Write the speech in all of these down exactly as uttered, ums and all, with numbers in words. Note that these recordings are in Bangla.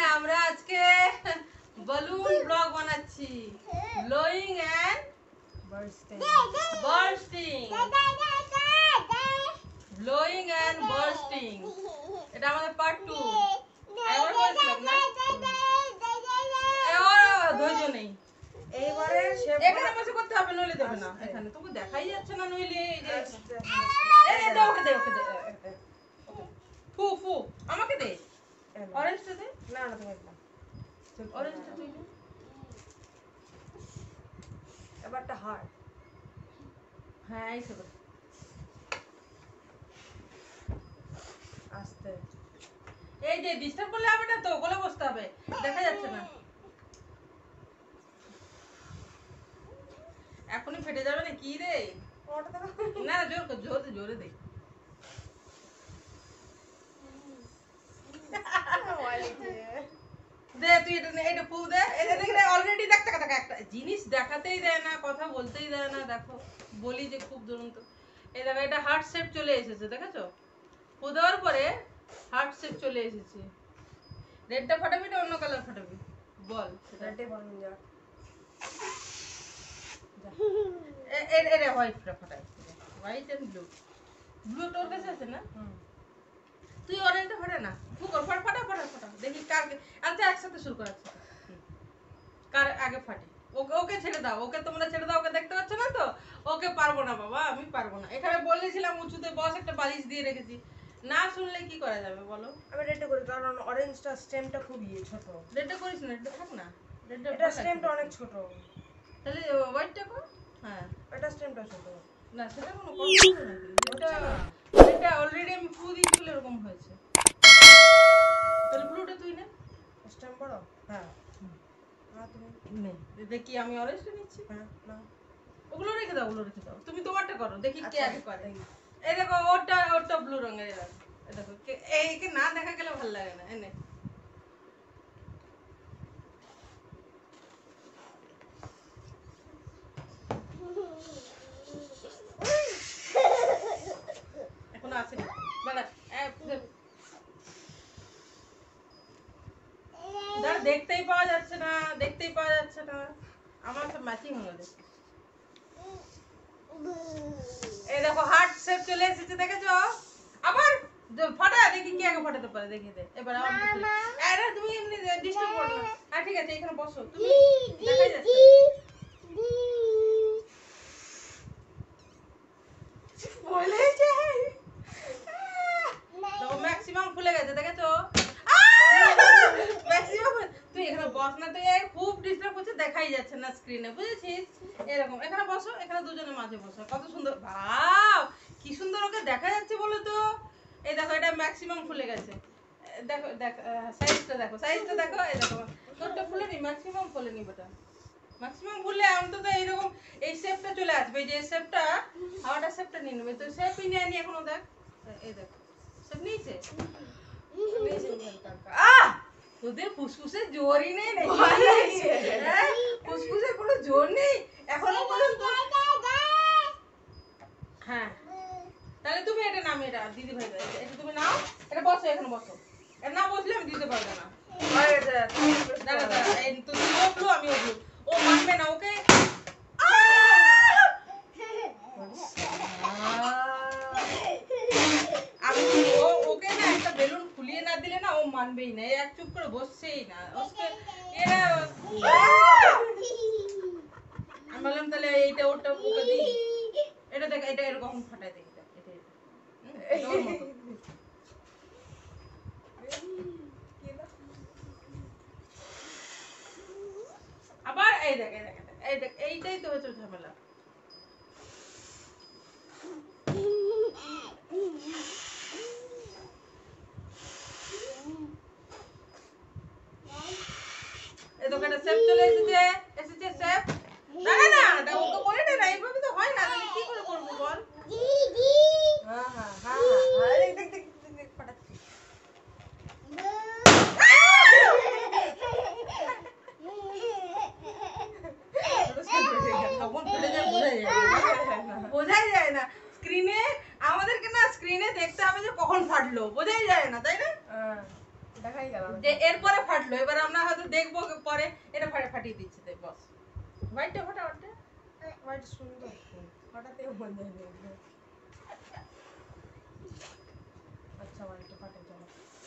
আমরা আজকে balloon ব্লগ বানাচ্ছি blowing and bursting bursting blowing and bursting এটা আমাদের পার্ট টু এবার বলছিলাম না এবার ধৈর্য নেই এইবারে এখানে বসে করতে হবে নইলে দেবে না এখানে তোকে দেখাই যাচ্ছে না নইলে এই যে এই দে ওকে দে ওকে দে ফু ফু আমাকে দে অরেঞ্জটা দে না না তুমি একটা অরেঞ্জটা তুই দে এবারটা হার্ড হ্যাঁ এই তো আস্তে এই যে ডিস্টার্ব করলে হবে না তো গলে বসতে হবে দেখা যাচ্ছে না এখনই ফেটে যাবে না কি রে ওটা দেখো না না জোর কর জোরে জোরে দে দে তুই এটা নে এটা ফু দে এটা দেখ রে অলরেডি দেখ টাকা টাকা একটা জিনিস দেখাতেই দেয় না কথা বলতেই দেয় না দেখো বলি যে খুব দুরন্ত এই দেখো এটা হার্ট শেপ চলে এসেছে দেখেছো ফু দেওয়ার পরে হার্ট শেপ চলে এসেছে রেডটা ফাটাবি না অন্য কালার ফাটাবি বল রেডে বলুন যা এর এর হোয়াইটটা ফাটাই হোয়াইট এন্ড ব্লু ব্লু তোর কাছে আছে না হুম তুই অরেঞ্জটা ফাটা না ফু কর ফাটা ফাটা ফাটা ফাটা দেখি কার আচ্ছা একসাথে শুরু কর আচ্ছা কার আগে ফাটে ওকে ওকে ছেড়ে দাও ওকে তোমরা ছেড়ে দাও ওকে দেখতে পাচ্ছ না তো ওকে পারবো না বাবা আমি পারবো না এখানে বলেছিলাম উঁচুতে বস একটা বালিশ দিয়ে রেখেছি না শুনলে কি করা যাবে বলো আমি রেডে করি কারণ অরেঞ্জটা স্টেমটা খুব ইয়ে ছোট রেডটা করিস না রেডটা থাক না রেডটা এটা স্টেমটা অনেক ছোট তাহলে হোয়াইটটা কর হ্যাঁ এটা স্টেমটা ছোট না সেটা কোনো কথা না এটা এটা অলরেডি আমি ফু দিয়েছিল এরকম হয়েছে তাহলে ব্লুটা তুই নে স্টেম বড় হ্যাঁ হ্যাঁ তুমি নে দেখি আমি অরেঞ্জটা নিচ্ছি হ্যাঁ না ওগুলো রেখে দাও ওগুলো রেখে দাও তুমি তোমারটা করো দেখি কে আচ্ছা, আগে করে এই দেখো ওটা ওটা ব্লু রঙের এই দেখো এই দেখো কে- এইকে না দেখা গেলে ভালো লাগে না এনে এখনো আসেনি মানে দাঁড়া দেখতেই পাওয়া যাচ্ছে না দেখতেই পাওয়া যাচ্ছে না আমার তো ম্যাচিং হলো দেখি এই দেখো হার্ট শেপ চলে এসেছে দেখেছো আবার দ- ফাটা দেখি কি আগে ফাটাতে পারে দেখি দে এবার আবার বুঝলি আরে তুমি এমনি ডিস্টার্ব করো না হ্যাঁ ঠিক আছে এখানে বসো তুমি দেখাই যাচ্ছে বলেছে দেখো ম্যাক্সিমাম ফুলে গেছে দেখেছো ম্যাক্সিমাম তুই এখানে বস না তুই এই খুব ডিস্টার্ব করছে দেখাই যাচ্ছে না স্ক্রিনে বুঝেছিস এরকম এখানে বসো এখানে দুজনের মাঝে বসো কত সুন্দর ভাব কি সুন্দর ওকে দেখা যাচ্ছে বলো তো এই দেখো এটা ম্যাক্সিমাম ফুলে গেছে এ, দেখো দেখো সাইজটা দেখো সাইজটা দেখো এই দেখো তোরটা ফুলেনি ম্যাক্সিমাম ফুলেনি বেটা ম্যাক্সিমাম ফুললে অন্তত এইরকম এই শেপটা চলে আসবে এই যে শেপটা আমারটা শেপটা নিয়ে নেবে তো শেপই নিয়ে নি এখনো দেখ এই দেখো শেপ নিয়েছে আহ তোদের ফুসফুসে জোরই নেই নাকি হ্যাঁ? ফুসফুসে কোনো জোর নেই এখনো পর্যন্ত হ্যাঁ তাহলে তুমি এটা নামে এটা দিদি ভাই এটা তুমি নাও এটা বসো এখানে বসো এটা না বসলে আমি দিতে পারবো না হয়ে গেছে তুমি দাঁড়া দাঁড়া এই তো তুমি ওগুলো আমি ওগুলো ও মানবে না ওকে আমি ও ওকে না একটা বেলুন ফুলিয়ে না দিলে না ও মানবেই না এক চুপ করে বসছেই না ওকে এরা আমি বললাম তাহলে এইটা ওটা ওকে দিই এটা দেখ এটা এরকম ফাটাই দেখি দেখ এটা এটা হুম, এটা ওর মতো। আবার এই দেখ এই দেখ এই দেখ, এই দেখ এইটাই তো হচ্ছে ঝামেলা এই তো একটা শেপ চলে এসেছে এসেছে শেপ না না না এটা ওকে বলে না এইভাবে তো হয় না তাহলে কি করে করবো বল হ্যাঁ হ্যাঁ হ্যাঁ হ্যাঁ দেখ দেখ দেখ দেখ, দেখ ফাটাচ্ছি তখন ফেলে যায় বোঝাই যায় না। বোঝাই যায় না স্ক্রিনে আমাদেরকে না স্ক্রিনে দেখতে হবে যে কখন ফাটলো বোঝাই যায় না তাই না হ্যাঁ দেখাই গেল যে এরপরে ফাটলো, এবার আমরা হয়তো দেখবো পরে এটা ফাটে ফাটিয়ে দিচ্ছে দেখ বস। হোয়াইটটা ফাটা ওটা হোয়াইট সুন্দর ফাটাতে মজা নেই। আচ্ছা হোয়াইটটা ফাটে চলো।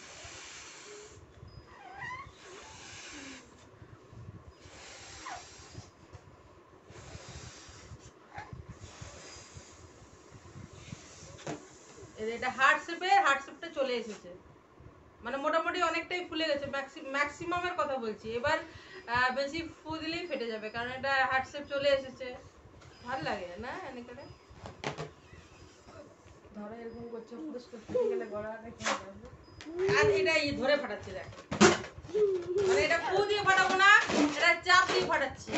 এটা হার্ট শেপে, হার্ট শেপটা চলে এসেছে, মানে মোটামুটি অনেকটাই ফুলে গেছে, ম্যাক্সিমামের কথা বলছি। এবার বেশি ফু দিলেই ফেটে যাবে, কারণ এটা হার্ট শেপ চলে এসেছে। ভালো লাগে না এনেকে? ধরো এরকম করছে, পুরুষ করতে গেলে গলা রেখে যাবে। আর এটা এই ধরে ফাটাচ্ছি দেখ, মানে এটা ফু দিয়ে ফাটাবো না, এটা চাপ দিয়ে ফাটাচ্ছি।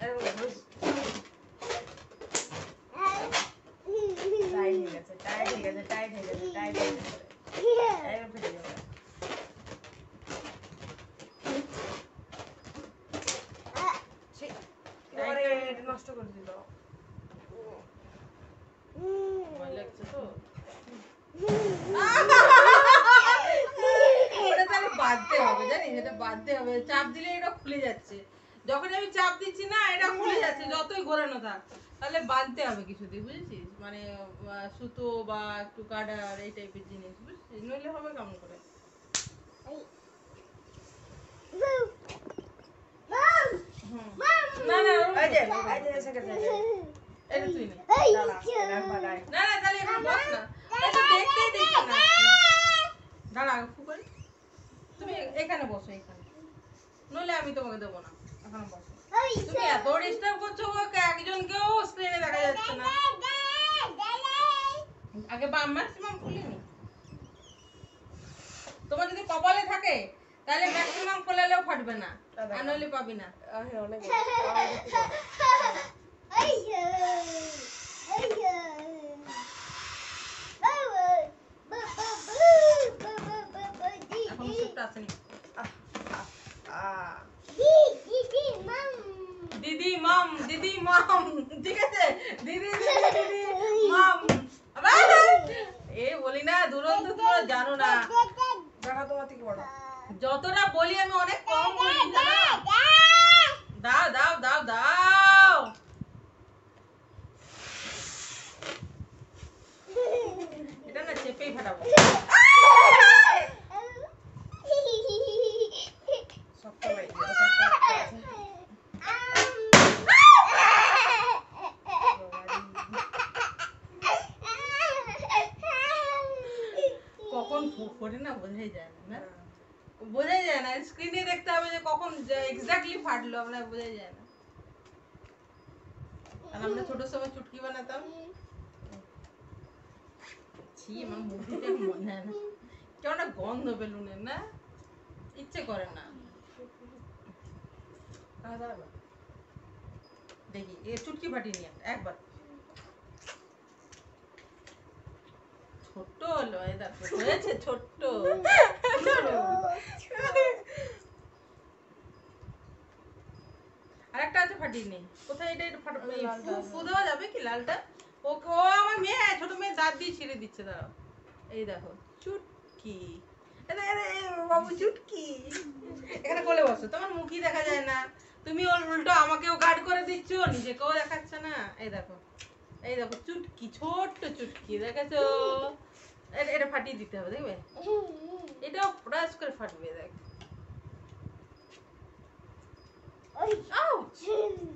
টাইট হয়ে গেছে, টাইট হয়ে গেছে, টাইট হয়ে গেছে, টাইট হয়ে গেছে। এবার ফেটে যাবে। এবারে এটা নষ্ট করে দিল। ভয় লাগছে তো। ওটা তাহলে বাঁধতে হবে, জানিস, এটা বাঁধতে হবে। চাপ দিলে এটা খুলে যাচ্ছে, যখন আমি চাপ দিচ্ছি না এটা খুলে যাচ্ছে, যতই ঘোরানো থাক। তাহলে বাঁধতে হবে কিছুদিন, বুঝেছিস, মানে আহ, সুতো বা একটু কাটার এই টাইপের জিনিস, বুঝছিস, নইলে হবে কেমন করে। হুম। না না এই যে এই যে এসে গেছে। এটা তুই নে। দাঁড়া, এটা ফাটাই। না না তাহলে এখন বস না, এই তো দেখতেই দেখছি না। দাঁড়া ফু করে, তুমি এখানে বসো, এখানে, নইলে আমি তোমাকে দেবো না, এখানে বসো। তুমি এত ডিস্টার্ব করছো ওকে, একজনকেও স্ক্রিনে দেখা যাচ্ছে না। আগে বা ম্যাক্সিমাম খুলিনি, তোমার যদি কপালে থাকে তাহলে ম্যাক্সিমাম খোলালেও ফাটবে না, আর নইলে পাবি না। আরে অনেক এখন সুপটা আসেনি। দিদি মাম, দিদি মাম, ঠিক আছে, দিদি দিদি দিদি মাম। আবার এ বলি না দুরন্ত, তোমরা জানো না, দেখা তোমার থেকে বড়। যতটা বলি আমি অনেক কম বলি, জানো? দাও দাও দাও দাও। এটা না চেপেই ফাটাবো। শক্ত হয়ে গেছে, শক্ত হয়ে গেছে। কখন ফোটে না বোঝাই যায় না, না বোঝাই যায় না, স্ক্রিনে দেখতে হবে যে কখন এক্স্যাক্টলি ফাটলো, আমরা বোঝাই যায় না। আর আমরা ছোট সময় চুটকি বানাতাম, ছি আমার মুখ দিতে মনে হয় না, কেমন একটা গন্ধ বেলুনের, না ইচ্ছে করে না। দেখি এ চুটকি ফাটিয়ে নিয়ে একবার, ছোট্ট হলো, এই দেখো হয়েছে ছোট্ট। আরেকটা আছে ফাটিয়ে নে, কোথায় এটা এটা ফাটা, ফু দেওয়া যাবে কি লালটা? ও ও আমার মেয়ে, ছোট মেয়ে দাঁত দিয়ে ছিঁড়ে দিচ্ছে, দাঁড়াও। এই দেখো চুটকি, এটা এটা বাবু চুটকি, এখানে কোলে বসো, তোমার মুখই দেখা যায় না, তুমি ওর উল্টো আমাকেও গার্ড করে দিচ্ছ, নিজেকেও দেখাচ্ছে না। এই দেখো, এই দেখো চুটকি, ছোট্ট চুটকি, দেখেছো? এটা এটা ফাটিয়ে দিতে হবে, দেখবে, এটাও প্রাস করে ফাটবে, দেখ। আউচ!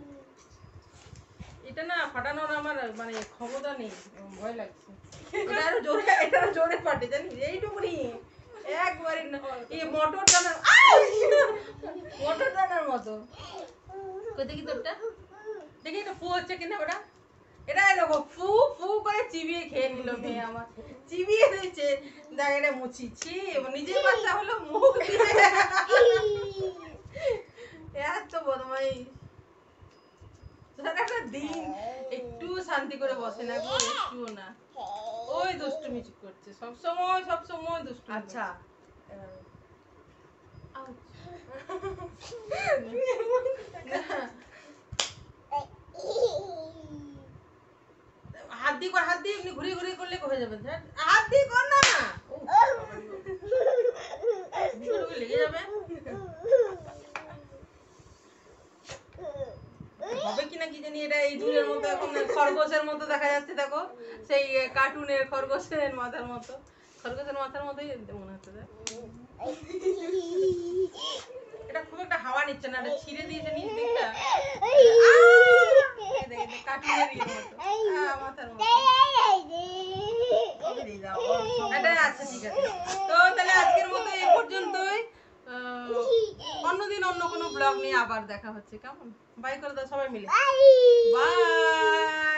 এটা না ফাটানোর আমার মানে ক্ষমতা নেই, ভয় লাগছে। এটা আরো জোরে, এটা আরো জোরে ফাটে, জানিস, এইটুকুনি একবারে না, এই মোটর টানার, মোটর টানার মতো। কই দেখি তোরটা, দেখি এটা ফু হচ্ছে কিনা ওটা। এটা দেখো ফু ফু করে চিবিয়ে খেয়ে নিল মেয়ে আমার, চিবিয়ে দিয়েছে। দেখ এটা মুছিছি, নিজের বাচ্চা হলো মুখ দিয়ে এত বদমাই। সারাটা দিন একটু শান্তি করে বসে না, একটুও না, ওই দুষ্টুমি করছে সব সময়, সব সময় দুষ্টুমি। আচ্ছা হাত দিয়ে কর, হাত দিয়ে এমনি ঘুরিয়ে ঘুরিয়ে করলে হয়ে যাবে, হাত দিয়ে কর না, লেগে যাবে। ইঁদুরের মতো এখন খরগোশের মতো দেখা যাচ্ছে দেখো, সেই কার্টুনের খরগোশের মাথার মতো, খরগোশের মাথার মতোই মনে হচ্ছে দেখ। এটা খুব একটা হাওয়া নিচ্ছে না, এটা ছিঁড়ে দিয়েছে নিচ দিকটা। কার্টুনের ইয়ের মতো আহ, মাথার মতো। বেরিয়ে যাও, ও সব এটা আচ্ছা ঠিক আছে। তো তাহলে আজকের মতো এই পর্যন্তই। আহ, অন্যদিন অন্য কোনো ব্লগ নিয়ে আবার দেখা হচ্ছে, কেমন? বাই করে দাও সবাই মিলে, বাই।